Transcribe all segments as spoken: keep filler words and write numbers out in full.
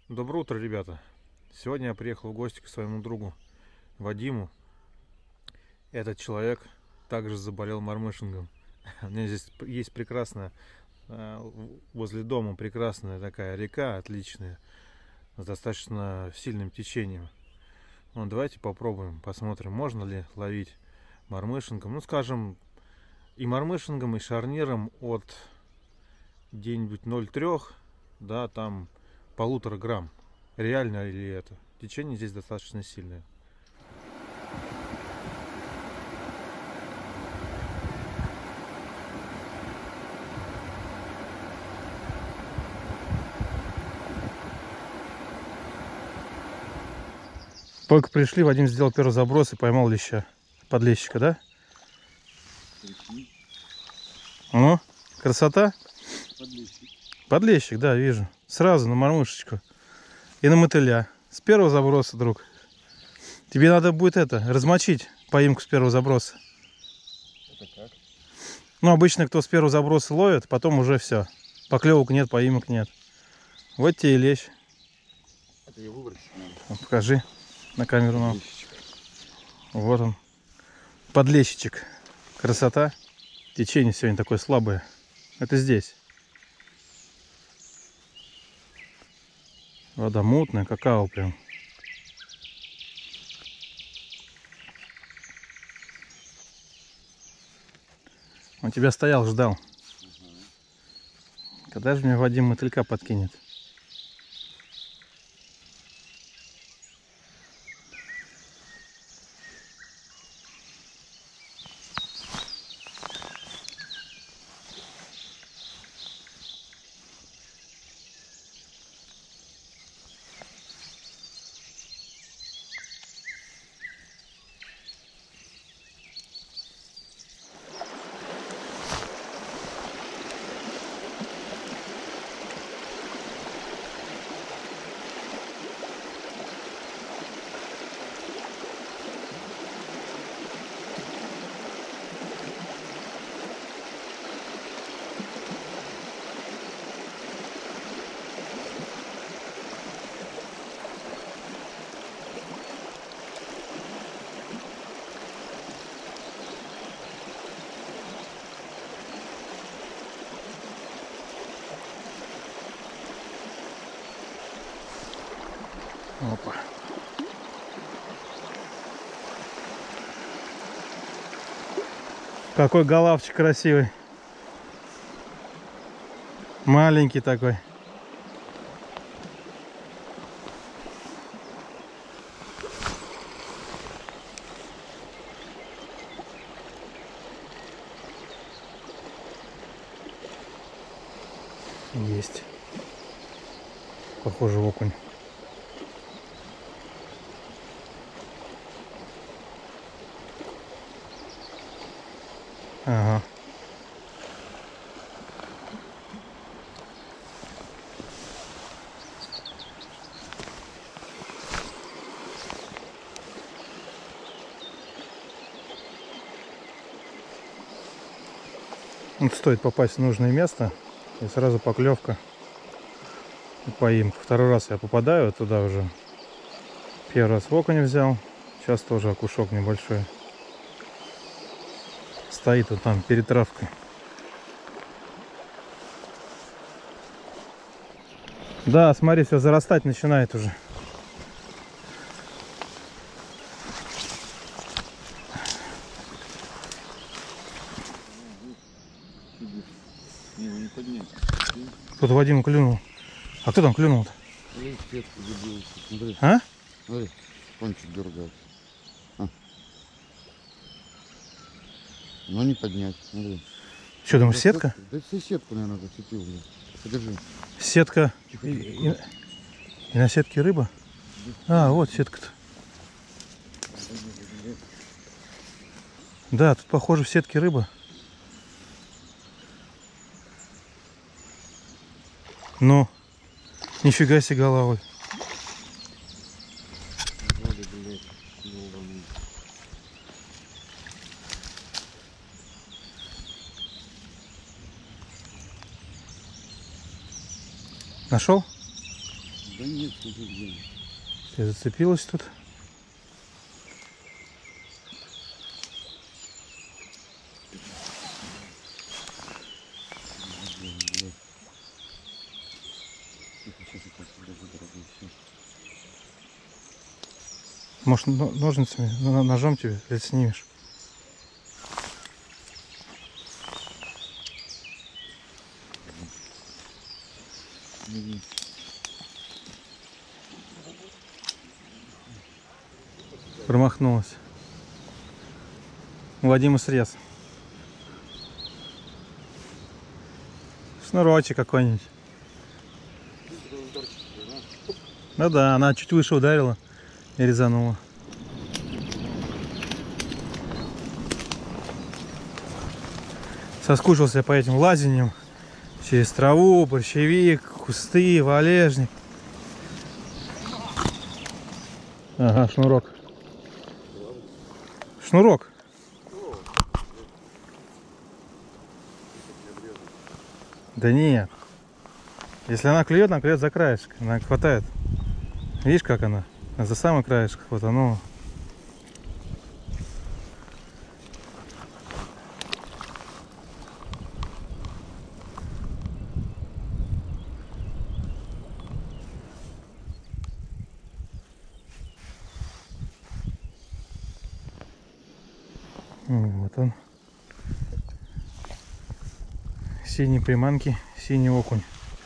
Доброе утро, ребята! Сегодня я приехал в гости к своему другу Вадиму. Этот человек также заболел мормышингом. У меня здесь есть прекрасная, возле дома прекрасная такая река, отличная, с достаточно сильным течением. Ну, давайте попробуем, посмотрим, можно ли ловить мормышингом. Ну, скажем, и мормышингом, и шарниром от где-нибудь ноль целых три, да, там полутора грамм. Реально ли это? Течение здесь достаточно сильное. Только пришли, Вадим сделал первый заброс и поймал леща. Подлещика, да? Ну, красота? Подлещик. Подлещик, да, вижу. Сразу на мормышечку. И на мотыля. С первого заброса, друг. Тебе надо будет это, размочить поимку с первого заброса. Это как? Ну, обычно кто с первого заброса ловит, потом уже все. Поклевок нет, поимок нет. Вот тебе и лещ. Это я выбросить надо. Вот, покажи на камеру нам. Подлещичек. Вот он. Подлещичек. Красота. Течение сегодня такое слабое. Это здесь. Вода мутная, какао прям. Он тебя стоял, ждал. Угу. Когда же мне Вадим мотылька подкинет? Опа. Какой голавчик красивый. Маленький такой. Есть. Похоже, окунь. Ага. Вот стоит попасть в нужное место, и сразу поклевка и поимка. Второй раз я попадаю туда уже. Первый раз в окунь взял, сейчас тоже окушок небольшой. Стоит вот там перед травкой. Да, смотри, все зарастать начинает уже. Тут Вадим клюнул. А кто там клюнул-то? А? Смотри, кончик дергается. А. Но не поднять. Смотри. Что, думаешь, сетка? Да все сетку, наверное, зацепил. Подержи. Сетка. Тихо, И, тихо, тихо. И, и на сетке рыба? А, вот сетка-то. Да, тут похоже в сетке рыба. Ну, нифига себе головой. Нашел? Да нет, Все зацепилась тут. Может, ножницами, ножом тебе, или снимешь? Промахнулась. У Вадима срез. Шнурочек какой-нибудь. Ну да, она чуть выше ударила и резанула. Соскучился по этим лазениям через траву, борщевик, кусты, валежник. Ага, шнурок. Шнурок. Да нет. Если она клюет, она клюет за краешек. Она хватает. Видишь, как она? За самый краешек хватанула. Вот он. Синие приманки, синий окунь.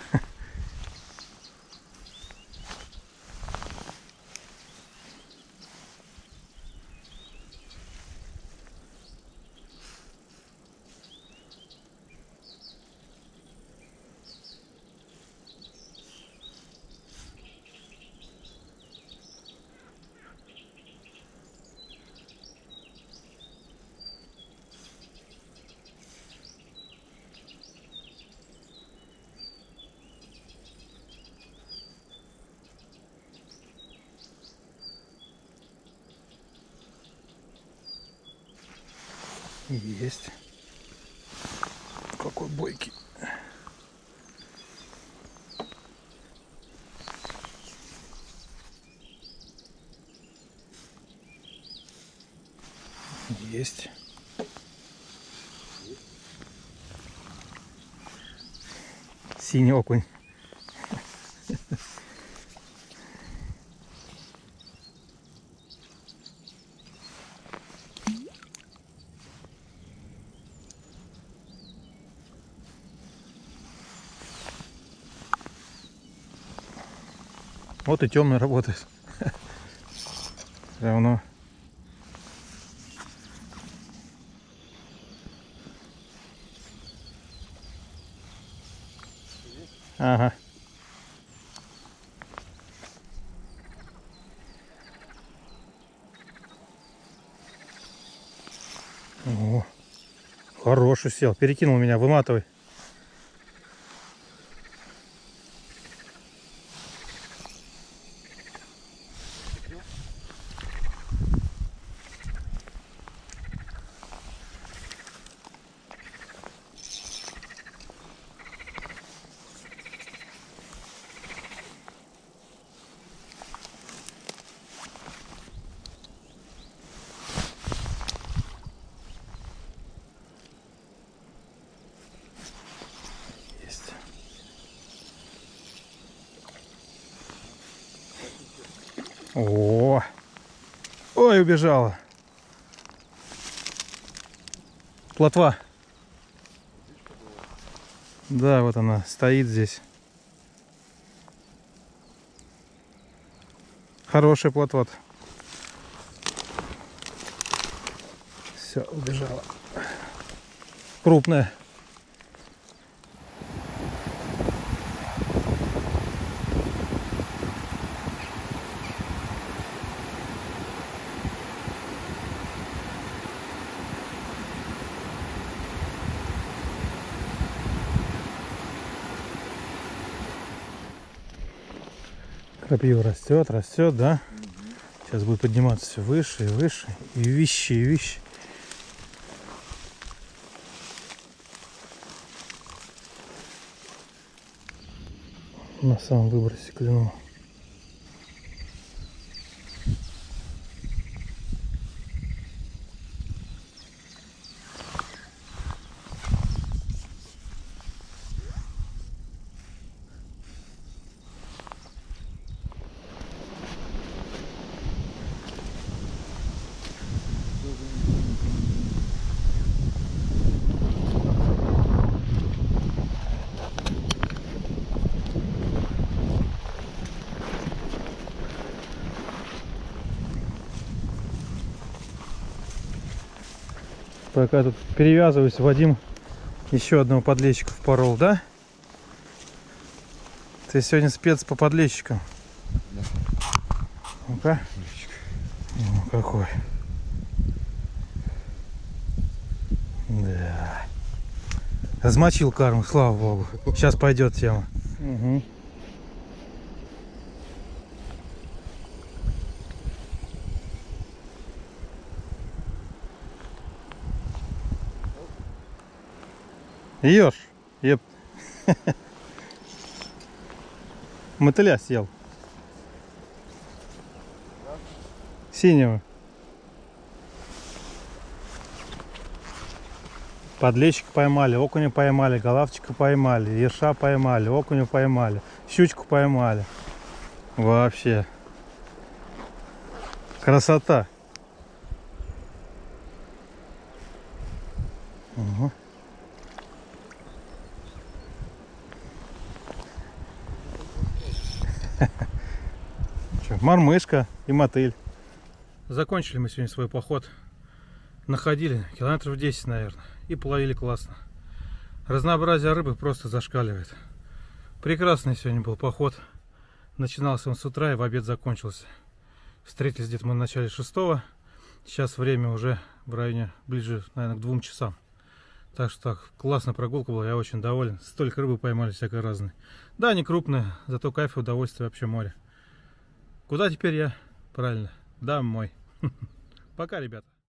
Есть. Какой бойкий. Есть. Синий окунь. Вот и темный работает. Все равно. Ага. О, хороший сел. Перекинул меня, выматывай. О, ой, убежала. Плотва. Да, вот она стоит здесь. Хорошая плотва. Все, убежала. Крупная. Крапива растет, растет, да? Угу. Сейчас будет подниматься все выше и выше. И вище, и вище. На самом выбросе клюнул. Пока тут перевязываюсь, Вадим еще одного подлещика впорол, да? Ты сегодня спец по подлещикам. Да. Ну-ка. Ну, какой. Да. Размочил карму, слава богу. Сейчас пойдет тема. Угу. Ешь, еп. Мотыля съел. Синего. Подлещика поймали, окуня поймали, голавчика поймали, ерша поймали, окуня поймали, щучку поймали. Вообще. Красота. Угу. Мормышка и мотыль. Закончили мы сегодня свой поход. Находили километров десять, наверное. И половили классно. Разнообразие рыбы просто зашкаливает. Прекрасный сегодня был поход. Начинался он с утра и в обед закончился. Встретились где-то мы в начале шестого. Сейчас время уже в районе ближе, наверное, к двум часам. Так что так, классная прогулка была, я очень доволен. Столько рыбы поймали, всякой разной. Да, не крупная, зато кайф и удовольствие вообще море. Куда теперь я? Правильно, домой. Пока, ребята.